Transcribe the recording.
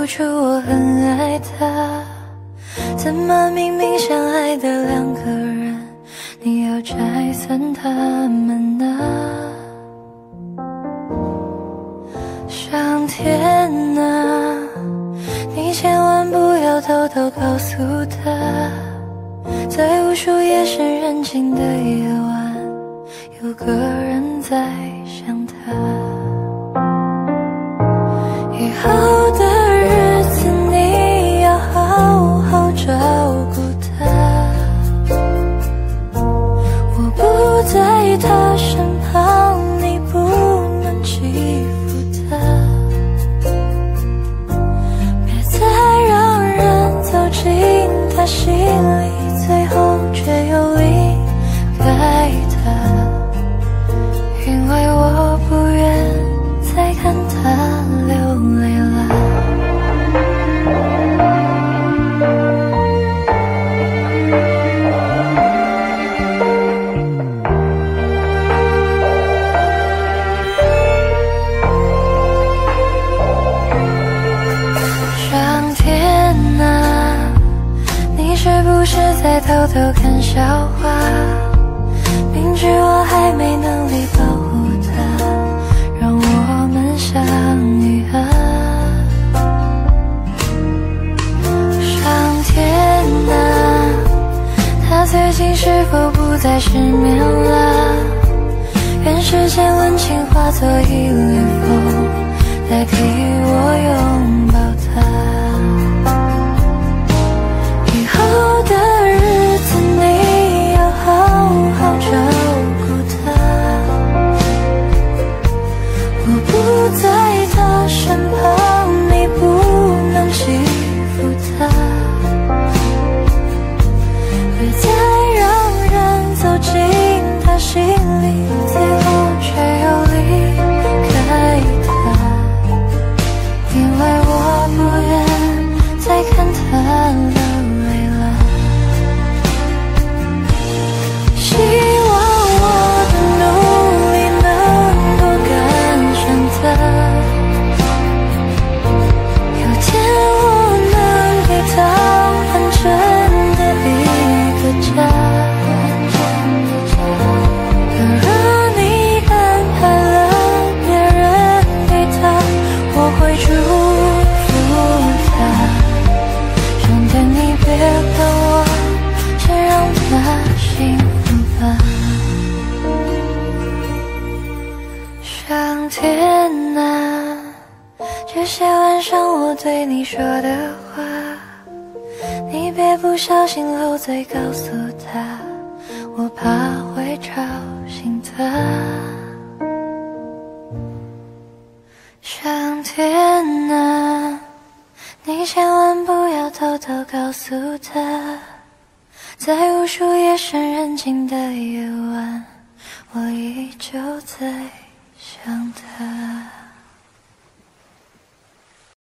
出我很爱他？怎么明明相爱的两个人，你要拆散他们呢？上天啊，你千万不要偷偷告诉他，在无数夜深人静的夜晚，有个人在想他。以后的日子你要好好照顾他，我不在他身旁，你不能欺负他，别再让人走进他心里，最后却又离开他。因为我不愿再看他流泪了。上天啊，你是不是在偷偷看笑话？明知我还没能力保护他，让我们相遇啊。上天啊，他最近是否不再失眠了？愿世间温情化作一缕风，代替我拥抱他。以后的日子你要好好照顾他，我不在他身旁，你不能欺负他，别再让人走进他心里，最后却又离开他。因为我不愿再看他流泪了。希望我的努力能够赶上他，有天我能给他完整的一个家。而你安排了别人给他，我会祝福他。上天你别管我，先让他幸福吧。上天啊，这些晚上我对你说的话，你别不小心漏嘴告诉他，我怕会吵醒他。上天啊，你千万不要偷偷告诉他，在无数夜深人静的夜晚，我依旧在想他。